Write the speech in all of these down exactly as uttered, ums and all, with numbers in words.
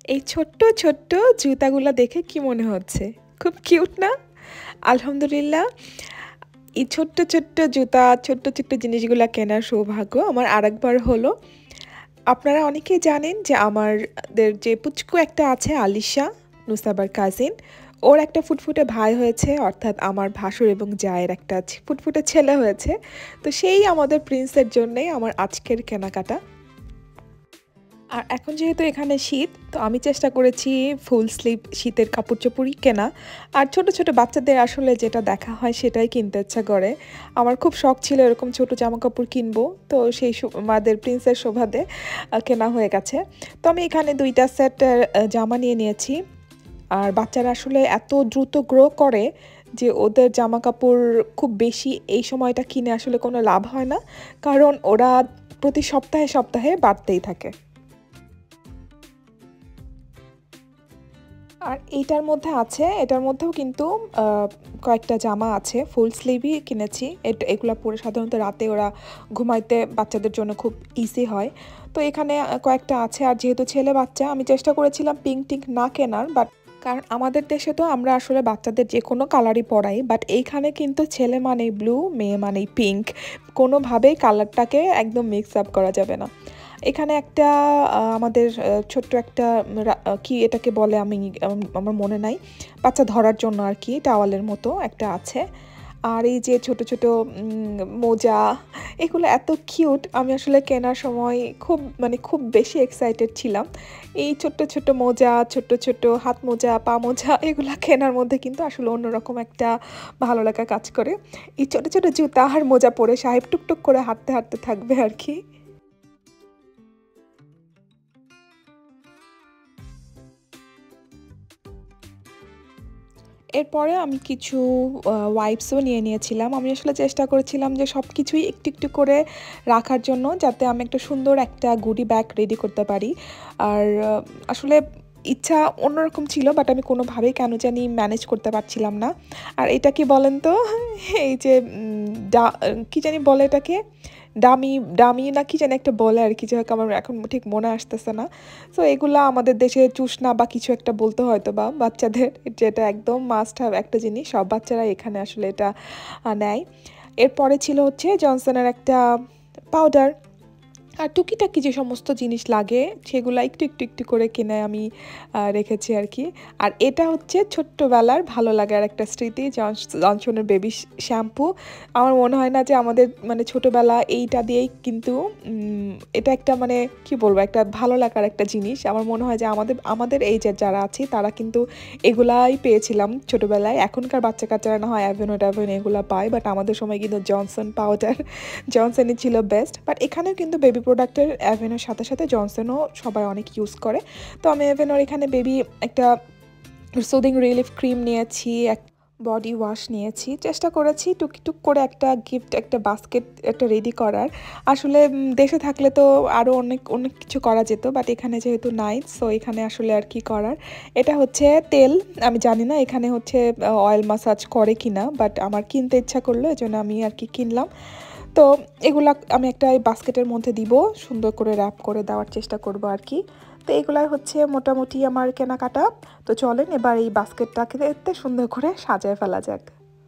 এই ছোট্ট, ছোট্ট জুতাগুলা দেখে কি মনে হচ্ছে? খুব কিউট না? আলহামদুলিল্লাহ এই ছোট্ট, ছোট্ট জুতা, ছোট্ট, ছোট্ট জিনিসগুলা কেনার সৌভাগ্য আমার আরেকবার হলো। আপনারা অনেকেই জানেন যে আমারদের যে পুচকু একটা আছে আলিশা, নুসাবার কাজিন, ওর একটা ফুটফুটে ভাই হয়েছে অর্থাৎ আমার ভাসুর এবং জায়ের একটা ছি ফুটফুটে ছেলে হয়েছে। তো সেই আমাদের প্রিন্সের জন্যেই আমার আজকের কেনাকাটা। আর এখন যেহেতু এখানে শীত তো আমি চেষ্টা করেছি ফুল স্লিভ শীতের কাপড়-চোপড়ই কেনা। আর ছোট, ছোট বাচ্চাদের আসলে যেটা দেখা হয় সেটাই কিনতে ইচ্ছা করে। আমার খুব শখ ছিল এরকম ছোট জামাকাপড় কিনবো। তো সেই সু মাদের প্রিন্সের সুবাদে আ কেনা হয়ে গেছে। তো আমি এখানে দুই টা সেট এর আ জামা নিয়ে নিয়েছি। আর বাচ্চারা আসলে এত দ্রুত গ্রো করে যে ওদের জামাকাপড় খুব বেশি এই সময়টা কিনে আসলে কোনো লাভ হয় না। কারণ ওরা প্রতি সপ্তাহে, সপ্তাহে বাড়তেই থাকে। আর এইটার মধ্যে আছে, এটার মধ্যেও কিন্তু আ কয়েকটা জামা আছে। ফুল স্লিভই কিনেছি। এট এগুলা পরে সাধারণত রাতে ওরা ঘুমাইতে বাচ্চাদের জন্য খুব ইজি হয়। তো এখানে আ কয়েকটা আছে। আর যেহেতু ছেলে বাচ্চা আমি চেষ্টা করেছিলাম পিঙ্ক-টিঙ্ক না কেনার। বাট কারণ আমাদের দেশে তো আমরা আসলে বাচ্চাদের যেকোনো কালারই পরাই। বাট এইখানে কিন্তু ছেলে মানেই ব্লু, মেয়ে মানেই পিঙ্ক। কোনোভাবেই কালারটাকে একদম মিক্স আপ করা যাবে না। এখানে একটা আ আমাদের আ ছোট্ট একটা রা আ কি এটাকে বলে আমি আম আমার মনে নাই। বাচ্চা ধরার জন্য আরকি টাওয়ালের মতো একটা আছে। আর এই যে ছোট, ছোট উম মোজা এগুলো এত কিউট আমি আসলে কেনার সময় খুব মানে খুব বেশি এক্সাইটেড ছিলাম। এই ছোট্ট, ছোট্ট মোজা, ছোট্ট, ছোট্ট হাত মোজা, পা মোজা এগুলা কেনার মধ্যে কিন্তু আসলে অন্যরকম একটা ভালো লাগা কাজ করে। এই ছোট, ছোট জুতা আর মোজা পরে সাহেব টুকটুক করে হাঁটতে, হাঁটতে থাকবে আরকি। এরপরে আমি কিছু আ ওয়াইপসও নিয়ে নিয়েছিলাম। আমি আসলে চেষ্টা করেছিলাম যে সবকিছুই একটু, একটু করে রাখার জন্য যাতে আমি একটা সুন্দর একটা গুডি ব্যাগ রেডি করতে পারি। আর আ আসলে ইচ্ছা অন্যরকম ছিল বাট আমি কোনোভাবেই কেন জানি ম্যানেজ করতে পারছিলাম না। আর এটা কি বলেন তো? এই যে উম ডা কি জানি বলে এটাকে? ডামি ডামি না কি জানি একটা বলে আরকি যাই হোক আমার এখন ঠিক মনে আসতেছে না। সো এগুলা আমাদের দেশে চুষনা বা কিছু একটা বলতে হয়তোবা বাচ্চাদের যেটা একদম মাস্ট হ্যাভ একটা জিনিস। সব বাচ্চারাই এখানে আসলে এটা আ নেয়। এরপরে ছিল হচ্ছে জনসনের একটা পাউডার। আর টুকিটাকি যে সমস্ত জিনিস লাগে সেগুলা একটু, একটু, একটু করে কিনে আমি আ রেখেছি আরকি। আর এটা হচ্ছে ছোট্টবেলার ভালো লাগার একটা স্মৃতি জনস জনসনের বেবি স শ্যাম্পু। আমার মনে হয় না যে আমাদের মানে ছোটবেলা এইটা দিয়েই কিন্তু উম এটা একটা মানে কি বলবো? একটা ভালো লাগার একটা জিনিস। আমার মনে হয় যে আমাদের আমাদের এইজের যারা আছি তারা কিন্তু এগুলাই পেয়েছিলাম ছোটবেলায়। এখনকার বাচ্চা-কাচ্চারা না হয় অ্যাভেনো-ট্যাভেনো এগুলা পায়। বাট আমাদের সময় কিন্তু জনসন পাউডার, জনসনই ছিল বেস্ট। বাট এখানেও কিন্তু বেবি প্রোডাক্টের অ্যাভেনোর সাথে, সাথে জনসনও সবাই অনেক ইউজ করে। তো আমি অ্যাভেনোর এখানে বেবি একটা সুদিং রিলিফ ক্রিম নিয়েছি, এক বডি ওয়াশ নিয়েছি। চেষ্টা করেছি টুকটুক করে একটা গিফট, একটা বাস্কেট একটা রেডি করার। আসলে উম দেশে থাকলে তো আরও অনেক, অনেক কিছু করা যেত। বাট এখানে যেহেতু নাই, সো এখানে আসলে আর কি করার। এটা হচ্ছে তেল। আমি জানি না এখানে হচ্ছে আ অয়েল মাসাজ করে কিনা। বাট আমার কিনতে ইচ্ছা করলো এজন্য আমি আর কি কিনলাম। তো এগুলা আমি একটা এই বাস্কেটের মধ্যে দিব। সুন্দর করে র‍্যাপ করে দেওয়ার চেষ্টা করব আরকি। তো এগুলাই হচ্ছে মোটামুটি আমার কেনাকাটা। তো চলেন এবার এই বাস্কেটটাকে এতে সুন্দর করে সাজায় ফেলা যাক।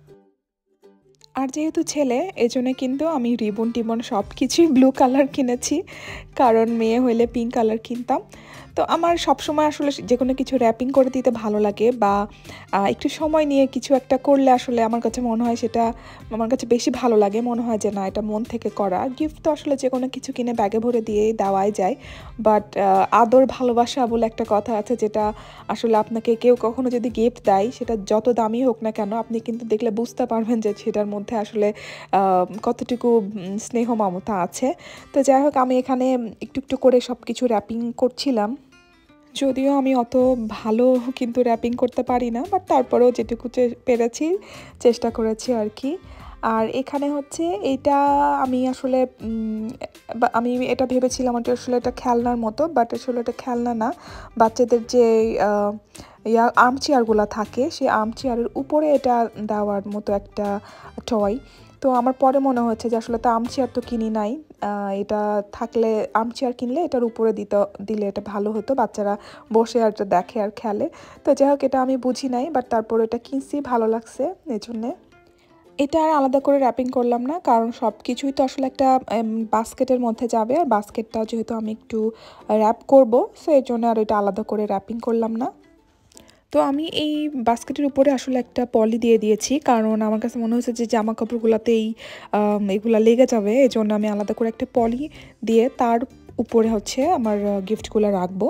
আর যেহেতু ছেলে এজন্য কিন্তু আমি রিবন-টিবন সবকিছুই ব্লু কালার কিনেছি। কারণ মেয়ে হইলে পিঙ্ক কালার কিনতাম। তো আমার সবসময় আসলে যেকোনো কিছু র‍্যাপিং করে দিতে ভালো লাগে বা আ একটু সময় নিয়ে কিছু একটা করলে আসলে আমার কাছে মনে হয় সেটা আমার কাছে বেশি ভালো লাগে। মনে হয় যে না এটা মন থেকে করা। গিফট তো আসলে যেকোনো কিছু কিনে ব্যাগে ভরে দিয়েই দেওয়াই যায়। বাট আ আদর ভালোবাসা বলে একটা কথা আছে যেটা আসলে আপনাকে কেউ কখনো যদি গিফট দেয় সেটা যত দামি হোক না কেন আপনি কিন্তু দেখলে বুঝতে পারবেন যে সেটার মধ্যে আসলে আ কতটুকু উম স্নেহ মমতা আছে। তো যাই হোক আমি এখানে একটু, একটু করে সবকিছু র‍্যাপিং করছিলাম। যদিও আমি অত ভালো কিন্তু র‍্যাপিং করতে পারি না। বাট তারপরেও যেটুকু চে পেরেছি চেষ্টা করেছি আরকি। আর এখানে হচ্ছে এইটা আমি আসলে উম বা আমি এটা ভেবেছিলাম এটা আসলে এটা খেলনার মতো। বাট আসলে এটা খেলনা না। বাচ্চাদের যে আ ইয়া আর্ম চেয়ারগুলা থাকে সেই আর্ম চেয়ারের উপরে এটা দেওয়ার মতো একটা টয়। তো আমার পরে মনে হচ্ছে যে আসলে তো আর্মচেয়ার তো কিনি নাই, এটা থাকলে আর্মচেয়ার কিনলে এটার উপরে দিতে দিলে এটা ভালো হতো, বাচ্চারা বসে আর এটা দেখে আর খেলে। তো যাই হোক, এটা আমি বুঝি নাই, বাট তারপরে এটা কিনছি, ভালো লাগছে এই জন্যে। এটা আর আলাদা করে র্যাপিং করলাম না, কারণ সব কিছুই তো আসলে একটা বাস্কেটের মধ্যে যাবে, আর বাস্কেটটা যেহেতু আমি একটু র্যাপ করবো, সো এই জন্য আর এটা আলাদা করে র্যাপিং করলাম না। তো আমি এই বাস্কেটের উপরে আসলে একটা পলি দিয়ে দিয়েছি, কারণ আমার কাছে মনে হচ্ছে যে জামা কাপড়গুলোতে এই এগুলা লেগে যাবে, এই জন্য আমি আলাদা করে একটা পলি দিয়ে তার উপরে হচ্ছে আমার গিফটগুলো রাখবো।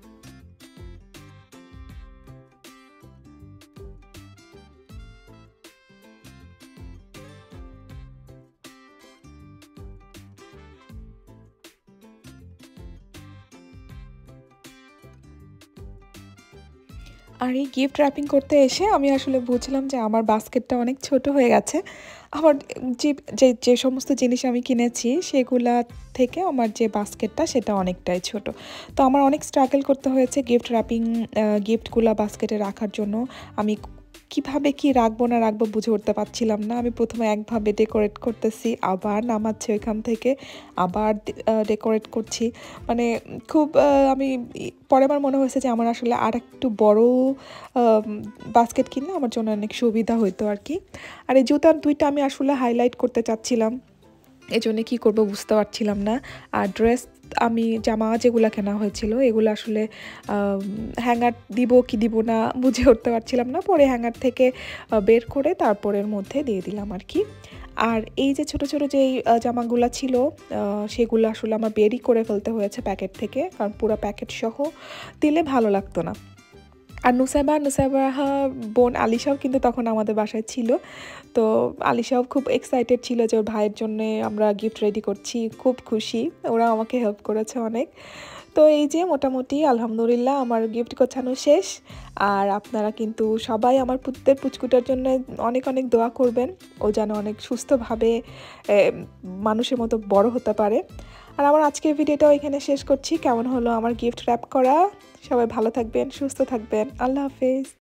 আর এই গিফট র্যাপিং করতে এসে আমি আসলে বুঝলাম যে আমার বাস্কেটটা অনেক ছোট হয়ে গেছে। আমার যে যে যে সমস্ত জিনিস আমি কিনেছি সেগুলা থেকে আমার যে বাস্কেটটা সেটা অনেকটাই ছোট। তো আমার অনেক স্ট্রাগল করতে হয়েছে গিফট র্যাপিং গিফটগুলা বাস্কেটে রাখার জন্য। আমি কিভাবে কি রাখবো না রাখবো বুঝে উঠতে পারছিলাম না। আমি প্রথমে একভাবে ডেকোরেট করতেছি, আবার নামাচ্ছি ওইখান থেকে, আবার ডেকোরেট করছি। মানে খুব আমি পরে আমার মনে হয়েছে যে আমার আসলে আর একটু বড় বাস্কেট কিনলে আমার জন্য অনেক সুবিধা হইতো আর কি। আর এই জুতার দুইটা আমি আসলে হাইলাইট করতে চাচ্ছিলাম, এই জন্যে কী করবো বুঝতে পারছিলাম না। আর ড্রেস আমি জামা যেগুলো কেনা হয়েছিল এগুলো আসলে হ্যাঙ্গার দিব কি দিব না বুঝে উঠতে পারছিলাম না, পরে হ্যাঙ্গার থেকে বের করে তারপরের মধ্যে দিয়ে দিলাম আর কি। আর এই যে ছোট ছোট যেই জামাগুলো ছিল সেগুলো আসলে আমার বেরই করে ফেলতে হয়েছে প্যাকেট থেকে, কারণ পুরো প্যাকেট সহ দিলে ভালো লাগতো না। আর নুসাইবা নুসাইবাহা বোন আলিশাও কিন্তু তখন আমাদের বাসায় ছিল। তো আলিশাও খুব এক্সাইটেড ছিল যে ওর ভাইয়ের জন্যে আমরা গিফট রেডি করছি, খুব খুশি, ওরা আমাকে হেল্প করেছে অনেক। তো এই যে মোটামুটি আলহামদুলিল্লাহ আমার গিফট গোছানো শেষ। আর আপনারা কিন্তু সবাই আমার পুত্রের পুচকুটার জন্য অনেক অনেক দোয়া করবেন, ও যেন অনেক সুস্থভাবে মানুষের মতো বড় হতে পারে। আর আমার আজকের ভিডিওটাও এখানে শেষ করছি। কেমন হলো আমার গিফট র্যাপ করা? সবাই ভালো থাকবেন, সুস্থ থাকবেন, আল্লাহ হাফেজ।